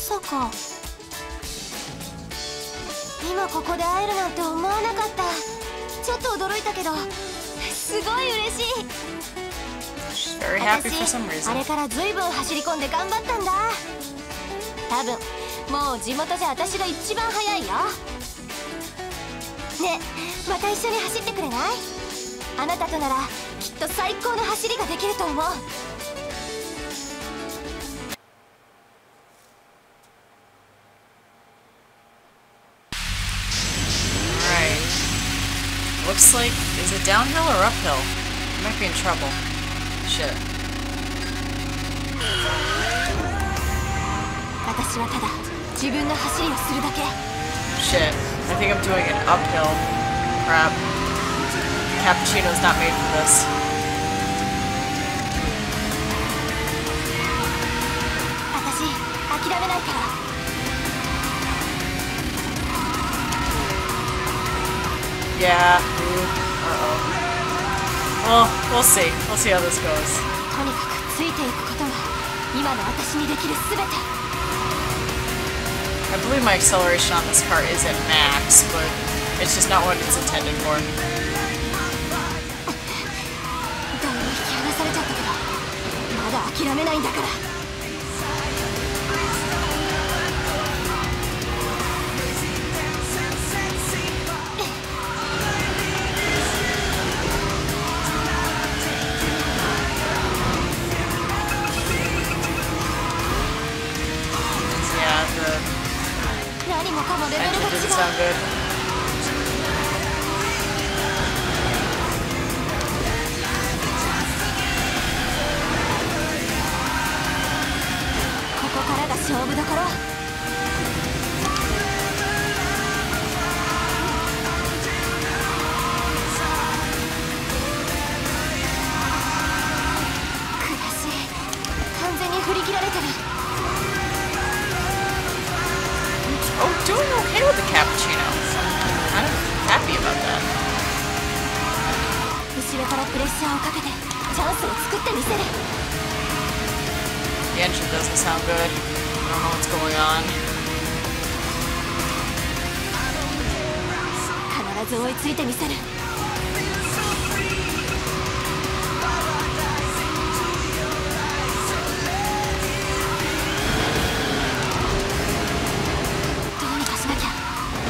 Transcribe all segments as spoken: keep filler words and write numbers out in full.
さか今ここで会えるなんて思わなかった。ちょっと驚いたけどすごい嬉しい。 Very happy for some 私 reason. あれからずいぶん走り込んで頑張ったんだ。多分もう地元じゃ私が一番速いよ。ねえまた一緒に走ってくれない？あなたとならきっと最高の走りができると思う。 Looks like, is it downhill or uphill? I might be in trouble. Shit. 私はただ自分の走りをするだけ。 Shit. I think I'm doing an uphill. Crap. Cappuccino's not made for this. 私諦めないから。 Yeah. Uh-oh. Well, we'll see. We'll see how this goes. とにかくついていくことが今の私にできるすべて。 I believe my acceleration on this car is at max, but it's just not what it's intended for. だいぶ引き離されちゃったけどまだ諦めないんだから。何もかもレベルが違う。 Engine didn't sound good. ここからが勝負どころ。悔しい。完全に振り切られてる。 Oh, doing okay with the cappuccino. I'm kind of happy about that. 後ろからプレッシャーをかけてチャンスを作ってみせる。 The engine doesn't sound good. I don't know what's going on. 必ず追いついてみせる。どうにかしなきゃ。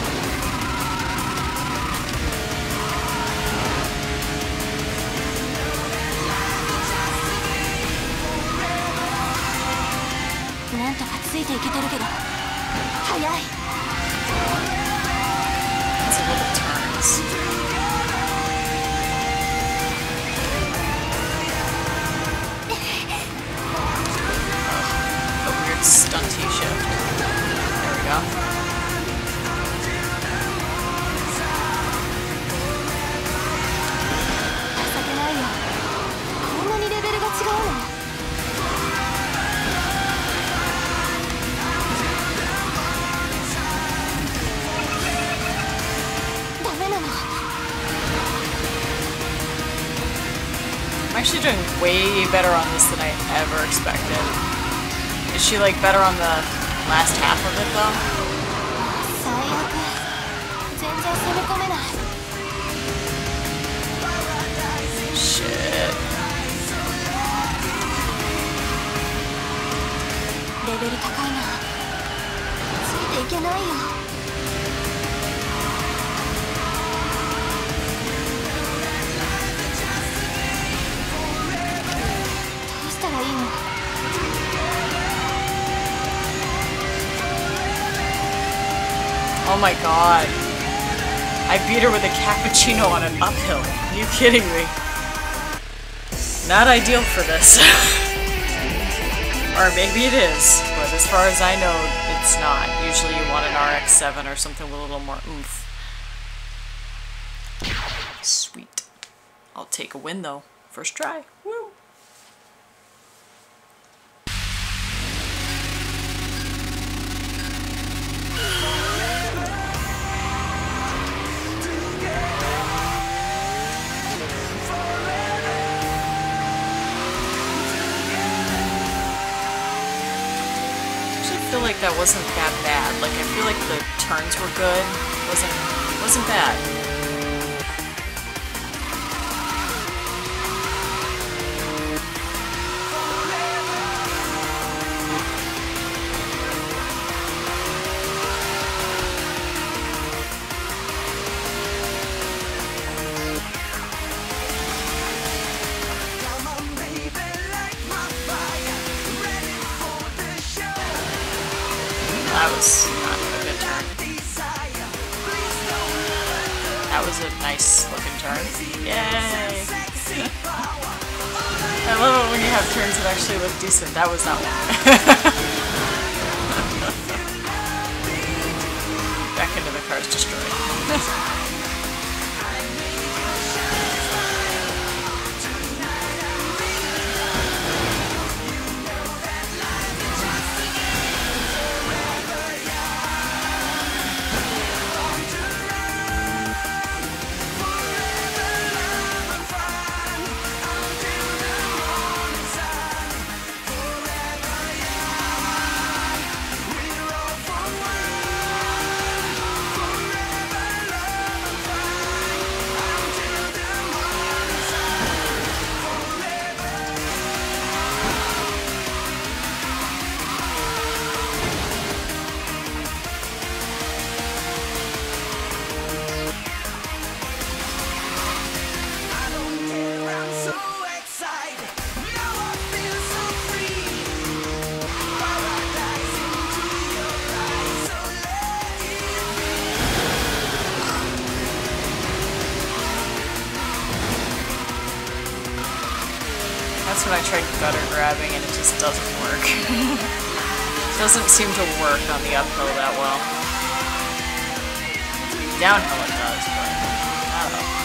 なんとかついていけてるけど速い。 It's a little turns. A weird stunty shift. There we go. 情けないよ。こんなにレベルが違うの。 I'm actually doing way better on this than I ever expected. Is she like better on the last half of it though? 最悪。全然攻め込めない。 Shit. レベル高いな。ついていけないよ。 どうしたらいいの？ Oh my god. I beat her with a cappuccino on an uphill. Are you kidding me? Not ideal for this. Or maybe it is, but as far as I know, it's not. Usually you want an R X seven or something with a little more oomph. Sweet. I'll take a win though. First try. Woo! feel like that wasn't that bad. Like, I feel like the turns were good. It wasn't, it wasn't bad. That was not a good turn. That was a nice looking turn. Yay! I love it when you have turns that actually look decent. That was not one. Back into the cars destroyed. That's when I tried gutter grabbing and it just doesn't work. It doesn't seem to work on the uphill that well. Downhill it does, but I don't know.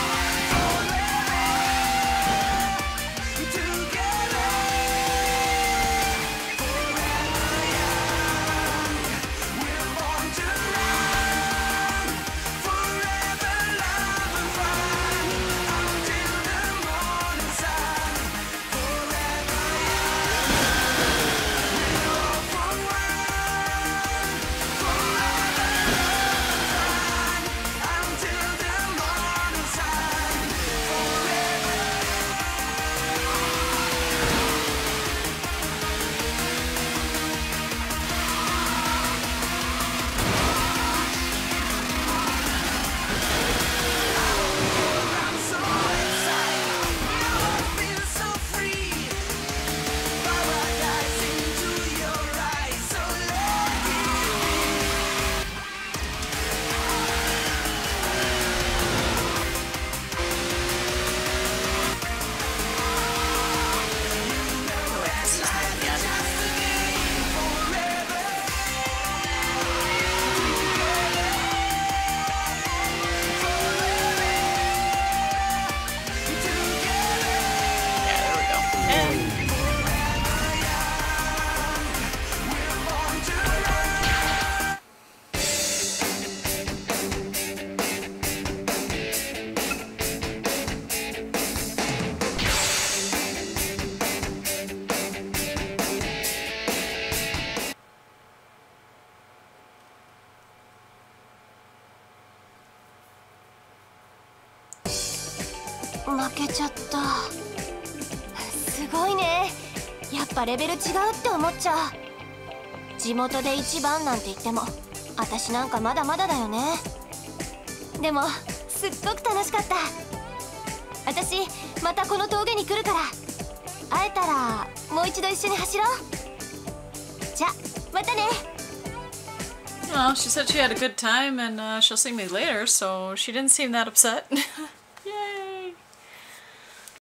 負けちゃった。すごいね。やっぱレベル違うって思っちゃう。地元で一番なんて言っても私なんかまだまだだよね。でもすっごく楽しかった。私またこの峠に来るから、会えたらもう一度一緒に走ろう。じゃまたね。 Well, she said she had a good time and uh, she'll see me later, so she didn't seem that upset.